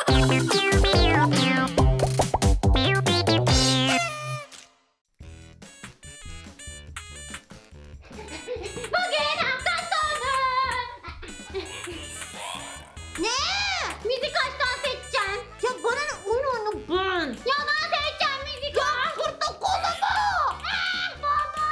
Bugün hafta sonu. Ne? Müzik aç, dans edeceğim. Ya bana ne, oyunu ben. Ya dans edeceğim müzik aç. Ya kırdı kolumu. Baba.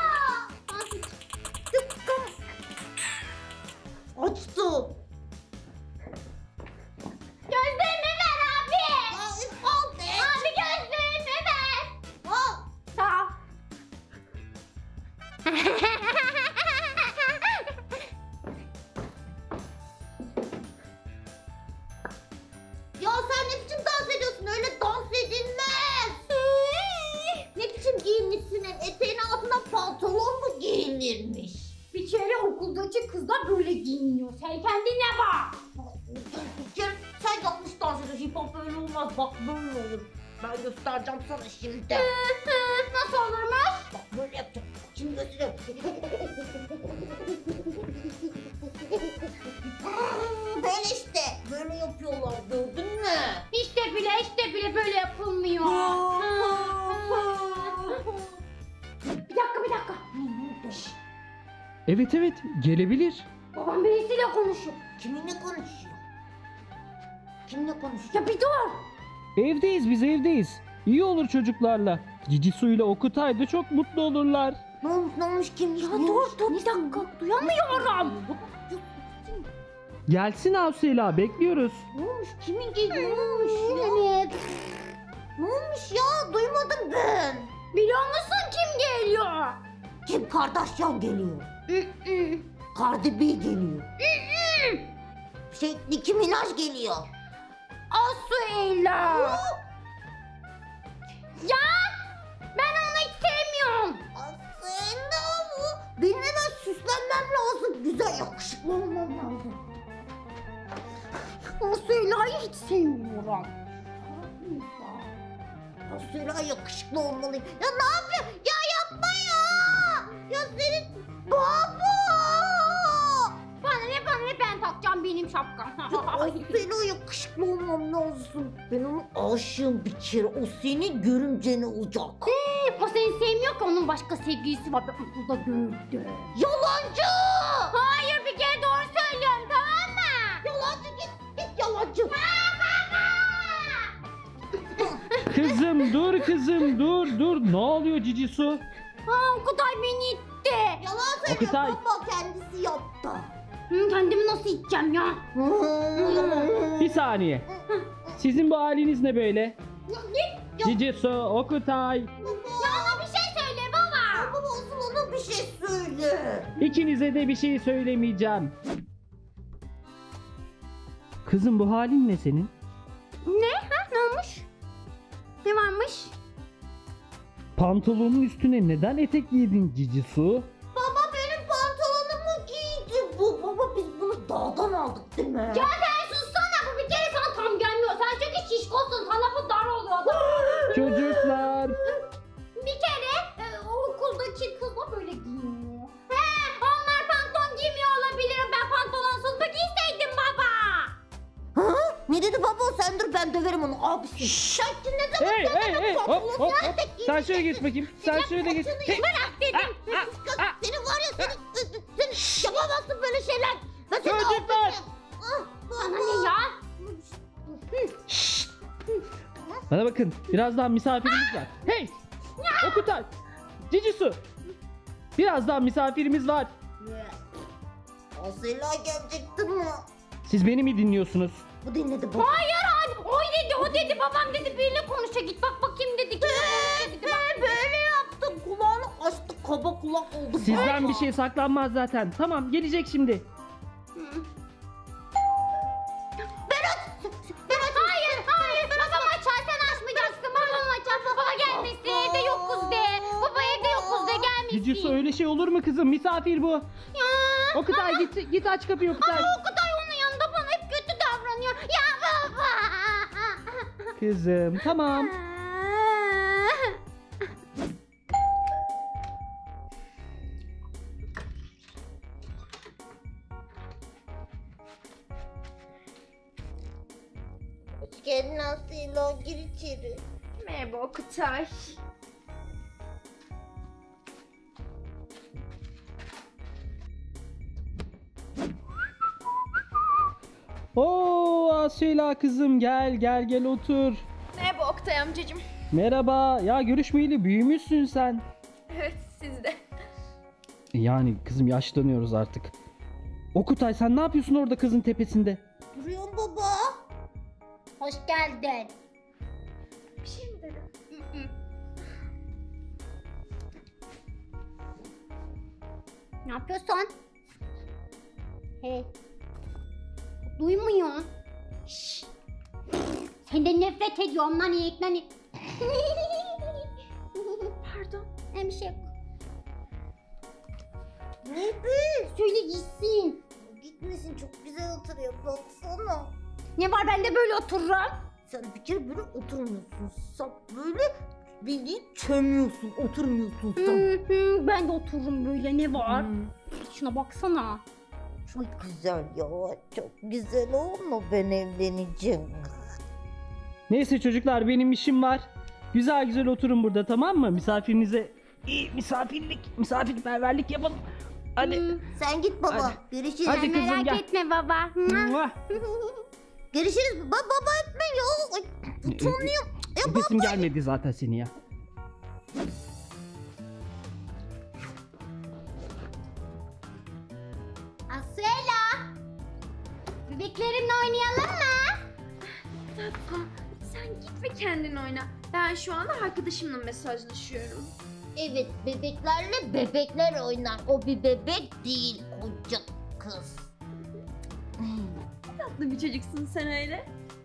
Açtı. Gözlüğümü ver abi. Abi gözlüğümü ver. Sağ ol. Ya sen ne biçim dans ediyorsun? Öyle dans edilmez. Ne biçim giyinmişsin? Eteğin altına pantolon mu giyinirmiş? Bir kere okuldaki kızlar böyle giyiniyor. Sen kendine bak. Bir kere sen yanlış dans ediyorsun. Hip hop böyle olmaz. Bak böyle olur. Ben göstereceğim sana şimdi. Nasıl olurmuş? Bak böyle yapacağım. Şimdi göstereyim. Böyle işte. Böyle yapıyorlar. Gördün mü? İşte bile böyle yapılmıyor. Bir dakika. Evet gelebilir. Babam birisiyle konuşuyor. Kiminle konuşuyor? Kimle konuşuyor? Ya bir dur. Evdeyiz biz evdeyiz. İyi olur çocuklarla. Cicisu ile Okutay da çok mutlu olurlar. Ne olmuş kim? Ya dur bir dakika. Duyamıyorum. Gelsin Avsela bekliyoruz. Ne olmuş? Kimin geliyor? Ne olmuş ya? Evet. Ne olmuş ya? Duymadım ben. Biliyor musun kim geliyor? Kim Kardashian geliyor? Cardi B geliyor. Nicki Minaj geliyor. Asuela. Ya ben onu hiç sevmiyorum. Aslında bu. Benim hemen süslenmem lazım. Güzel yakışıklı olmam lazım. Asuela'yı hiç sevmiyorum. Aslında yakışıklı olmalıyım. Ya ne yapıyor? Ya yapma ya. Ya senin baba. Bana ne ben takacağım benim şapkam. Aslında yakışıklı olmam lazım. Ben ona aşığım bir kere. O senin görümcen olacak. O seni sevmiyor ki, onun başka sevgilisi var. Ben okulda gördüm. Yalancı. Hayır, bir kere doğru söylüyorum, tamam mı? Yalancı git yalancı. Kızım dur. Ne oluyor Cicisu? Okutay beni itti. Yalan söylüyor Okutay. baba, kendisi yaptı. Kendimi nasıl iteceğim ya? Bir saniye. Sizin bu haliniz ne böyle? Git. Cicisu, Okutay. Ya ona bir şey söyle baba. Baba olsun, ona bir şey söyle. İkinize de bir şey söylemeyeceğim. Kızım bu halin ne senin? Ne? Ne olmuş? Ne varmış? Pantolonun üstüne neden etek giydin Cicisu? Baba benim pantolonumu giydi bu. Baba biz bunu dağdan aldık değil mi? Ya sen sussana, bu bir kere sana tam gelmiyor. Sen çünkü şişkosun, sana bu dar oluyor da. Çocuklar. Bir kere o okuldaki kızlar böyle giyiniyor. Onlar pantolon giymiyor olabilir. Ben pantolonsuz mu giyseydim baba? Ha? Ne dedi baba? Sen dur, ben döverim onu abisi. Şşş, ne zaman Hey hop. Sen şöyle geç bakayım. Sen şöyle geç. Hey. Bırak dedim. Senin var ya, sen yapamazsın böyle şeyler. Ben seni Çocuklar. affetmem. Sana ne ya? Bana bakın, birazdan misafirimiz var. Hey! Okutay! Cicisu! Birazdan misafirimiz var. Asela gelecektin mi? Siz beni mi dinliyorsunuz? Bu dinledi baba. Hayır. O dedi. Babam dedi, biriyle konuşa git. Bak bakayım dedi. Böyle yaptı. Kulağını açtı. Kaba kulak oldu. Sizden bir şey saklanmaz zaten. Tamam, gelecek şimdi. Hayır. Babam açar, sen açmayacaksın. Babam açar. Baba gelmesin. Evde yokuz de. Baba evde yokuz de, gelmesin. Cicisu, öyle şey olur mu kızım? Misafir bu. Ya. Okutay git aç kapıyı Okutay. Okutay onun yanında bana hep kötü davranıyor. Ya baba. Kızım, tamam. Hoş geldin Asıyla, gir içeri. Merhaba Okutay. Oo Asela kızım gel otur. Merhaba Oktay amcacığım. Merhaba. Ya görüşmeyeli büyümüşsün sen. Evet siz de. Yani kızım yaşlanıyoruz artık. Okutay sen ne yapıyorsun orada kızın tepesinde? Duruyorum baba. Hoş geldin. Bir şey mi dedim? Ne yapıyorsun? Hey. Duymuyor. Şşş. Senden nefret ediyorum lan iyilik lan. Pardon. Bir şey yok. Ne be? Söyle gitsin. Gitmesin, çok güzel oturuyor baksana. Ne var, ben de böyle otururum. Sen bir kere böyle oturmuyorsun. Sen böyle bildiğin çömüyorsun, oturmuyorsun sen. Ben de otururum böyle, ne var? Şuna baksana. Çok güzel ya, çok güzel olma, ben evleneceğim. Neyse çocuklar benim işim var. Güzel oturun burada tamam mı? Misafirinize iyi misafirperverlik yapalım. Hadi. Sen git baba, Hadi. görüşürüz. Hadi kızım, Merak gel. etme baba. Mua. Görüşürüz baba, etme ya. Ay, utanıyorum. Nefesim gelmedi zaten seni ya. Asuela. Bebeklerimle oynayalım mı? Tatlım sen git ve kendin oyna. Ben şu anda arkadaşımla mesajlaşıyorum. Evet, bebeklerle bebekler oynar. O bir bebek değil, koca kız. Tatlı bir çocuksun sen öyle.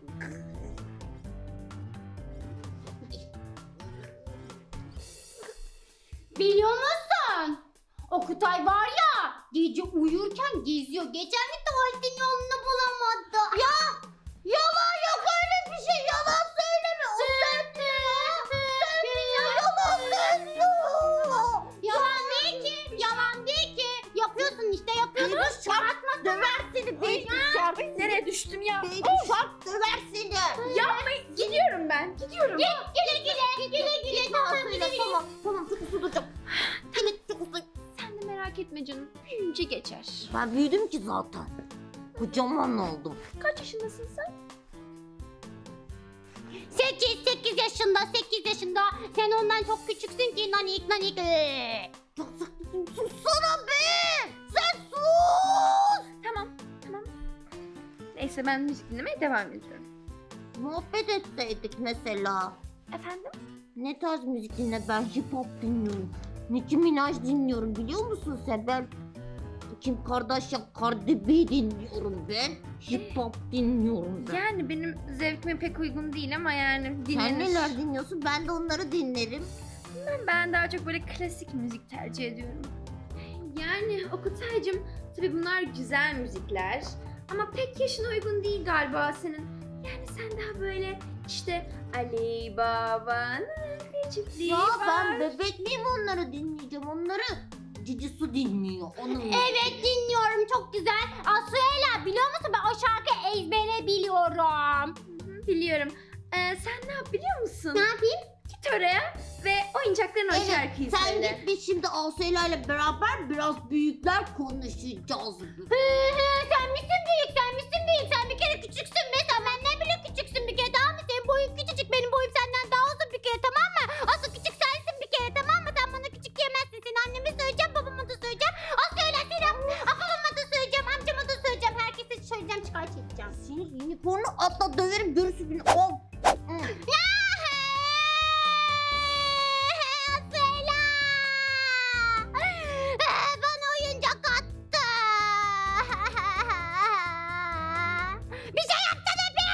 Biliyor musun? Okutay var ya, gece uyurken geziyor. Geçen gün tuvaletin yolunu bulamadı. Ya! Yalan yok öyle bir şey. Yalan söyleme. O sensin ya. Sensin ya. Yalan söylüyor. Yalan değil ki. Yalan değil ki. Yapıyorsun işte, yapıyorsun. Çarpma, döver seni. Baby Nereye düştüm ya? Baby shark döver seni. Yapmayın. Gidiyorum ben. Gidiyorum. Güle. Tamam, çok uslu duracağım. Evet, çok uslu. Sen de merak etme canım. Büyüyünce geçer. Ben büyüdüm ki zaten. Kocaman oldum. Kaç yaşındasın sen? 8 yaşında. Sen ondan çok küçüksün ki nanik. Sussana be! Sen sus! Tamam. Neyse ben müzik dinlemeye devam ediyorum. Muhabbet etseydik mesela. Efendim? Ne tarz müzik dinle? Ben hip hop dinliyorum. Nicki Minaj dinliyorum, biliyor musun sen? Ben Kim Kardashian, Cardi B dinliyorum ben. Hip hop dinliyorum ben. Yani benim zevkime pek uygun değil ama yani dinlenir. Sen neler dinliyorsun? Ben de onları dinlerim. Ben daha çok böyle klasik müzik tercih ediyorum. Yani Okutay'cığım tabii bunlar güzel müzikler ama pek yaşına uygun değil galiba senin. Yani sen daha böyle işte Ali Baba'nın bir çiftliği Ya var. ben bebek miyim, onları dinleyeceğim? Onları Cici Su dinliyor. Evet dinliyorum, çok güzel. Asuela biliyor musun, ben o şarkıyı ezbere biliyorum. Hı, biliyorum. Sen ne yap biliyor musun? Ne yapayım? Git oraya ve oyuncakların o şarkıyı sen söyle. git, biz şimdi Asela ile beraber biraz büyükler konuşacağız. Sen misin büyük, sen bir kere küçüksün mesela, benden bile küçüksün bir kere, tamam mı? Senin boyun küçücük, benim boyum senden daha uzun bir kere, tamam mı? Asıl küçük sensin bir kere, tamam mı? Sen bana küçük diyemezsin, seni anneme söyleyeceğim, babama da söyleyeceğim. Asela seni babama da söyleyeceğim, amcama da söyleyeceğim, herkese söyleyeceğim, şikayet edeceğim. Seni unicornu atla döverim, görürsün beni. Al. Asuela! Bana oyuncak attı. Bir şey yapsana be!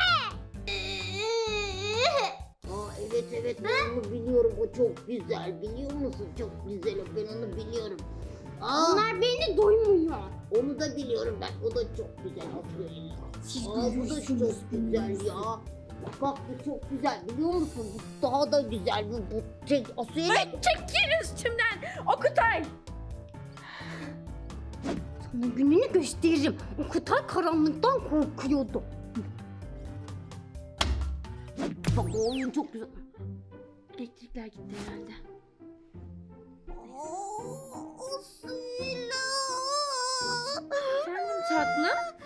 Aa, evet ben onu biliyorum, o çok güzel, biliyor musun? Çok güzel, ben onu biliyorum. Aa, Onlar beni duymuyor. onu da biliyorum ben, o da çok güzel Asela. Aa, bu da çok güzel ya. Bak bu çok güzel, biliyor musun? Bu daha da güzel, bu Asela. Çekil üstümden Okutay. Sana gününü gösteririm. Okutay karanlıktan korkuyordu. Bak o oyun çok güzel. Elektrikler gitti herhalde. Asila. Efendim tatlım?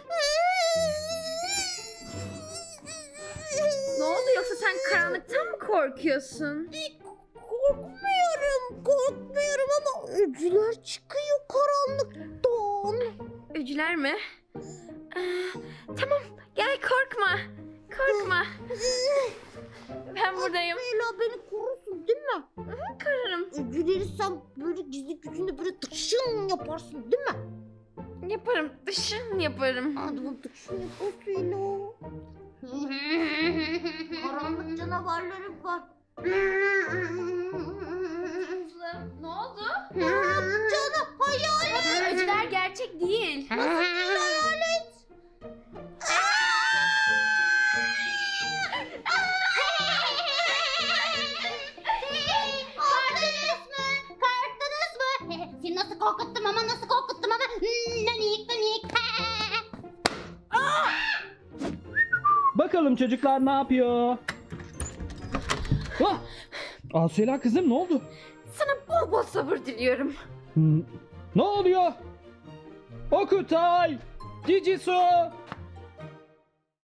Ne oldu yoksa sen karanlıktan mı korkuyorsun? Korkmuyorum ama öcüler çıkıyor karanlıktan. Öcüler mi? Tamam gel korkma. Korkma. Ben buradayım. Ela beni korursun değil mi? Korurum. Öcüleri sen böyle gizli gücünde böyle tıkşın yaparsın değil mi? Yaparım. Dışın yaparım. Hadi bunu tıkşın yaparsın Ela. Karanlık canavarlarım var. Ne oldu? Canım hayalet. Öcüler gerçek değil. Hayalet. Korktunuz mu? Korktunuz mu? Seni nasıl korkuttum ama nasıl korkuttum ama. Nanik nanik. Bakalım çocuklar ne yapıyor? Ah! Asela kızım ne oldu? Sana bol bol sabır diliyorum. Ne oluyor? Okutay! Cicisu!